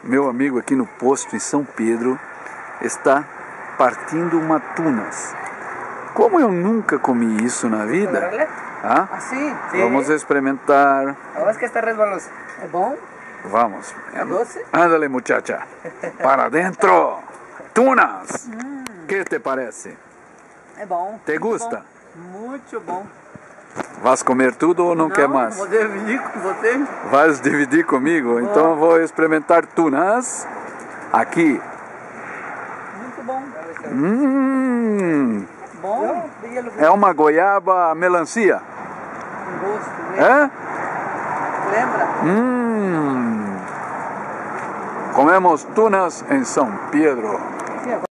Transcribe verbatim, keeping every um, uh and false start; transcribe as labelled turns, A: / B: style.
A: meu amigo aqui no posto em São Pedro está partindo uma tunas. Como eu nunca comi isso na vida, ¿ah?
B: Así, sí.
A: Vamos a experimentar.
B: Vamos que está resbaloso. ¿Es bom?
A: Vamos.
B: ¿Doce?
A: Ándale, muchacha. Para adentro. Tunas. ¿Qué te parece?
B: É bom.
A: Te gusta?
B: Bom. Muito bom.
A: Vas comer tudo ou não, não quer mais?
B: Vou dividir com você.
A: Vais dividir comigo? Então eu vou experimentar tunas aqui.
B: Muito bom.
A: Hum,
B: Bom.
A: é uma goiaba melancia.
B: Com gosto, né?
A: É?
B: Lembra?
A: Hum. Comemos tunas em São Pedro.